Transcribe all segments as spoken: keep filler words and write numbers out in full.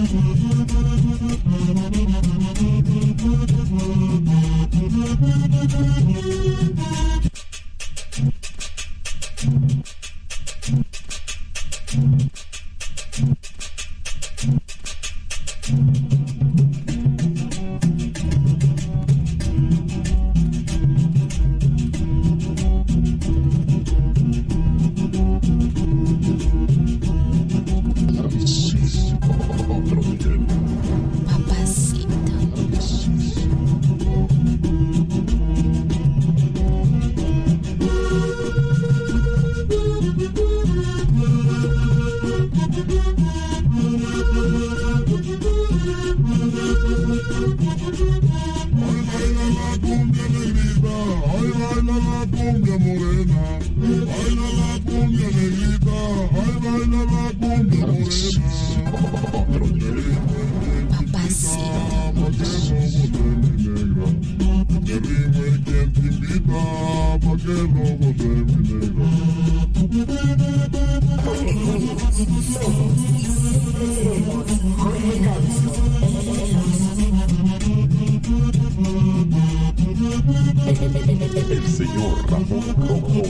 El señor Ramón Rojo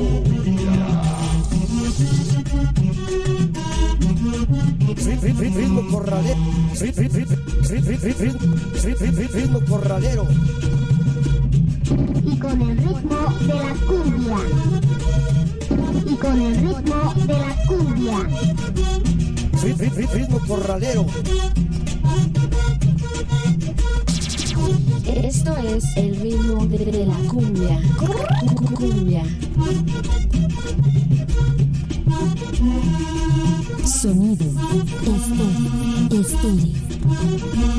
Ritmo corralero, ritmo corralero. Y con el ritmo de la cumbia. Y con el ritmo de la cumbia. Ritmo corralero. Esto es el ritmo de, de la cumbia. Cumbia. Sonido estéreo, estéreo.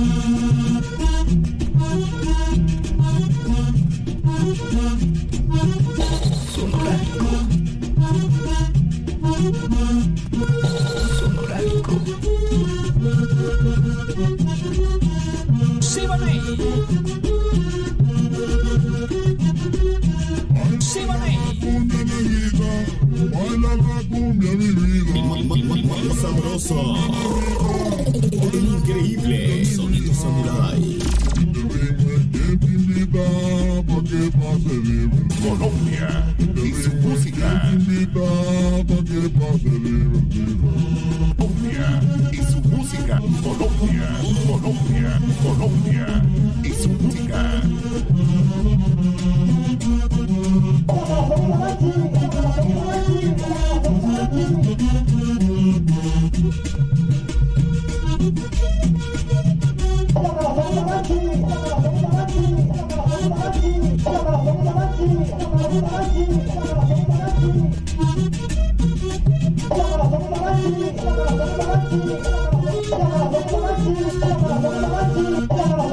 Sonorático. Sonorático. ¡Síbame! ¡Síbame! Baila la cumbia, mi vida. Sabroso. Increíble. Sonido Samurai. ¿Quién te invita pa' que pase divertido? Colombia y su música. ¿Quién te invita pa' que pase divertido? Colombia y su música. Colombia, Colombia, Colombia y su música. Thank you.